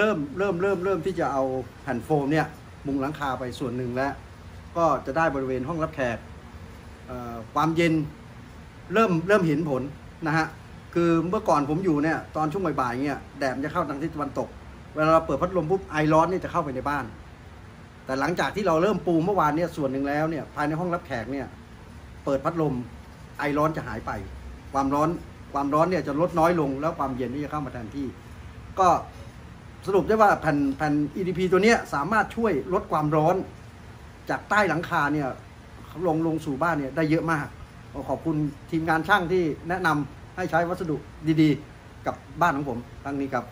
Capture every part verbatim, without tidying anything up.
ริ่มเริ่มเริ่มเริ่มที่จะเอาแผ่นโฟมเนี่ยมุงหลังคาไปส่วนหนึ่งแล้วก็จะได้บริเวณห้องรับแขกความเย็นเริ่มเริ่มเห็นผลนะฮะคือเมื่อก่อนผมอยู่เนี่ยตอนช่วงบ่ายๆเนี่ยแดดจะเข้าทางทิศตะวันตกเวลาเราเปิดพัดลมปุ๊บไอร้อนนี่จะเข้าไปในบ้านแต่หลังจากที่เราเริ่มปูเมื่อวานเนี่ยส่วนหนึ่งแล้วเนี่ยภายในห้องรับแขกเนี่ยเปิดพัดลมไอร้อนจะหายไปความร้อนความร้อนเนี่ยจะลดน้อยลงแล้วความเย็นนี่จะเข้ามาแทนที่ก็สรุปได้ว่าแผ่นแผ่น อี ดี พี ตัวนี้สามารถช่วยลดความร้อนจากใต้หลังคาเนี่ยลงลงสู่บ้านเนี่ยได้เยอะมากขอบคุณทีมงานช่างที่แนะนำให้ใช้วัสดุดีๆกับบ้านของผมครั้งนี้ครับ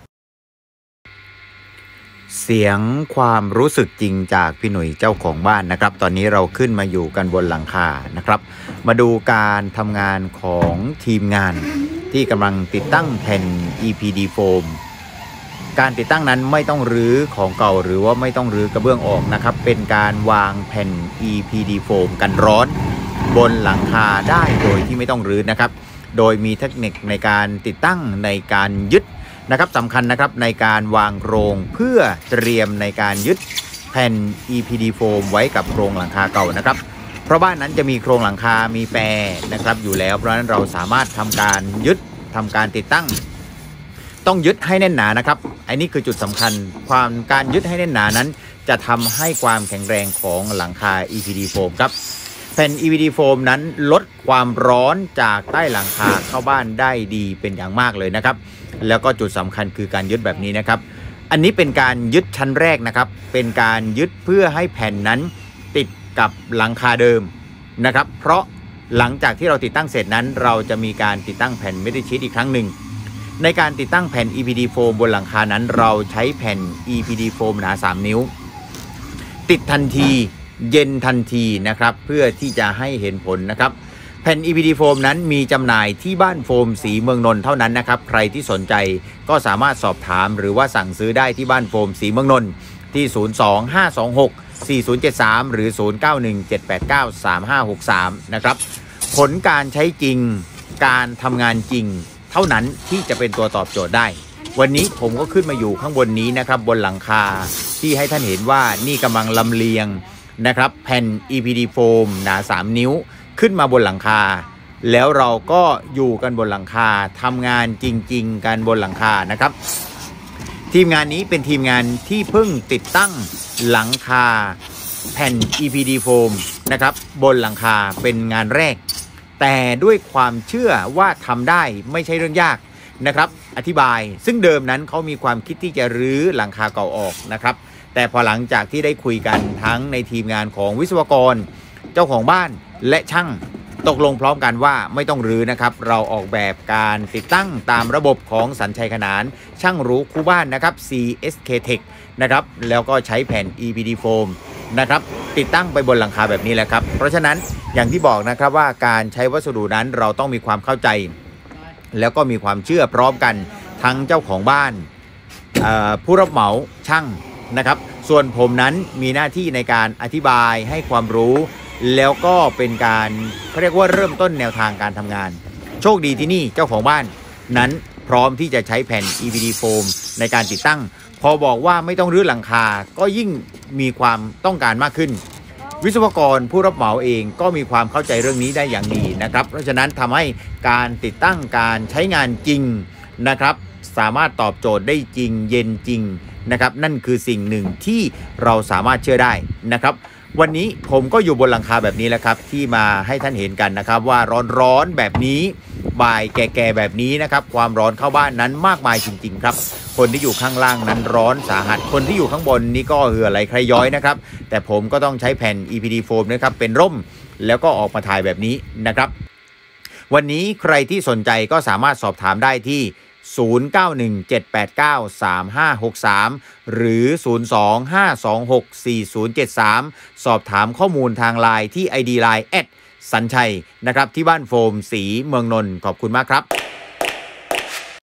เสียงความรู้สึกจริงจากพี่หนุ่ยเจ้าของบ้านนะครับตอนนี้เราขึ้นมาอยู่กันบนหลังคานะครับมาดูการทำงานของทีมงานที่กำลังติดตั้งแผ่น อี พี ดี โฟมการติดตั้งนั้นไม่ต้องรื้อของเก่าหรือว่าไม่ต้องรื้อกระเบื้องออกนะครับเป็นการวางแผ่น อี พี ดี โฟมกันร้อนบนหลังคาได้โดยที่ไม่ต้องรื้อนะครับโดยมีเทคนิคในการติดตั้งในการยึดนะครับสำคัญนะครับในการวางโครงเพื่อเตรียมในการยึดแผ่น อี พี ดี โฟมไว้กับโครงหลังคาเก่านะครับเพราะบ้านนั้นจะมีโครงหลังคามีแปรนะครับอยู่แล้วเพราะฉะนั้นเราสามารถทำการยึดทำการติดตั้งต้องยึดให้แน่นหนานะครับอันนี้คือจุดสำคัญความการยึดให้แน่นหนานั้นจะทำให้ความแข็งแรงของหลังคา อี พี ดี โฟมครับแผ่น อี พี ดี โฟมนั้นลดความร้อนจากใต้หลังคาเข้าบ้านได้ดีเป็นอย่างมากเลยนะครับแล้วก็จุดสำคัญคือการยึดแบบนี้นะครับอันนี้เป็นการยึดชั้นแรกนะครับเป็นการยึดเพื่อให้แผ่นนั้นติดกับหลังคาเดิมนะครับเพราะหลังจากที่เราติดตั้งเสร็จนั้นเราจะมีการติดตั้งแผ่นเมทัลชีทอีกครั้งหนึ่งในการติดตั้งแผ่น อี พี ดี โฟมบนหลังคานั้นเราใช้แผ่น อี พี ดี โฟมหนาสามนิ้วติดทันทีเย็นทันทีนะครับเพื่อที่จะให้เห็นผลนะครับแผ่น อี พี ดี โฟมนั้นมีจำหน่ายที่บ้านโฟมสีเมืองนนท์เท่านั้นนะครับใครที่สนใจก็สามารถสอบถามหรือว่าสั่งซื้อได้ที่บ้านโฟมสีเมืองนนท์ที่ศูนย์ สอง ห้า สอง หก สี่ ศูนย์ เจ็ด สามหรือศูนย์ เก้า หนึ่ง เจ็ด แปด เก้า สาม ห้า หก สามนะครับผลการใช้จริงการทำงานจริงเท่านั้นที่จะเป็นตัวตอบโจทย์ได้วันนี้ผมก็ขึ้นมาอยู่ข้างบนนี้นะครับบนหลังคาที่ให้ท่านเห็นว่านี่กำลังลำเลียงนะครับแผ่น อี พี ดี โฟมหนาสามนิ้วขึ้นมาบนหลังคาแล้วเราก็อยู่กันบนหลังคาทำงานจริงๆกันบนหลังคานะครับทีมงานนี้เป็นทีมงานที่เพิ่งติดตั้งหลังคาแผ่น อี พี ดี โฟมนะครับบนหลังคาเป็นงานแรกแต่ด้วยความเชื่อว่าทำได้ไม่ใช่เรื่องยากนะครับอธิบายซึ่งเดิมนั้นเขามีความคิดที่จะรื้อหลังคาเก่าออกนะครับแต่พอหลังจากที่ได้คุยกันทั้งในทีมงานของวิศวกรเจ้าของบ้านและช่างตกลงพร้อมกันว่าไม่ต้องรื้อนะครับเราออกแบบการติดตั้งตามระบบของสัญชัยขนานช่างรู้คู่บ้านนะครับ ซี เอส เค Tech นะครับแล้วก็ใช้แผ่น อี พี ดี โฟมนะครับติดตั้งไปบนหลังคาแบบนี้แหละครับเพราะฉะนั้นอย่างที่บอกนะครับว่าการใช้วัสดุนั้นเราต้องมีความเข้าใจแล้วก็มีความเชื่อพร้อมกันทั้งเจ้าของบ้านผู้รับเหมาช่างนะครับส่วนผมนั้นมีหน้าที่ในการอธิบายให้ความรู้แล้วก็เป็นการเขาเรียกว่าเริ่มต้นแนวทางการทำงานโชคดีที่นี่เจ้าของบ้านนั้นพร้อมที่จะใช้แผ่น อี พี ดี โฟมในการติดตั้งพอบอกว่าไม่ต้องรื้อหลังคาก็ยิ่งมีความต้องการมากขึ้นวิศวกรผู้รับเหมาเองก็มีความเข้าใจเรื่องนี้ได้อย่างดีนะครับเพราะฉะนั้นทำให้การติดตั้งการใช้งานจริงนะครับสามารถตอบโจทย์ได้จริงเย็นจริงนะครับนั่นคือสิ่งหนึ่งที่เราสามารถเชื่อได้นะครับวันนี้ผมก็อยู่บนหลังคาแบบนี้แหละครับที่มาให้ท่านเห็นกันนะครับว่าร้อนๆแบบนี้บ่ายแก่ๆแบบนี้นะครับความร้อนเข้าบ้านนั้นมากมายจริงๆครับคนที่อยู่ข้างล่างนั้นร้อนสาหัสคนที่อยู่ข้างบนนี่ก็เหือไหลใครย้อยนะครับแต่ผมก็ต้องใช้แผ่น อี พี ดี โฟมนะครับเป็นร่มแล้วก็ออกมาถ่ายแบบนี้นะครับวันนี้ใครที่สนใจก็สามารถสอบถามได้ที่ศูนย์ เก้า หนึ่ง เจ็ด แปด เก้า สาม ห้า หก สามหรือ ศูนย์ สอง ห้า สอง หก สี่ ศูนย์ เจ็ด สามสอบถามข้อมูลทางไลน์ที่ ไอ ดี ไลน์ แอท สัญชัยนะครับที่บ้านโฟมสีเมืองนนท์ขอบคุณมากครับ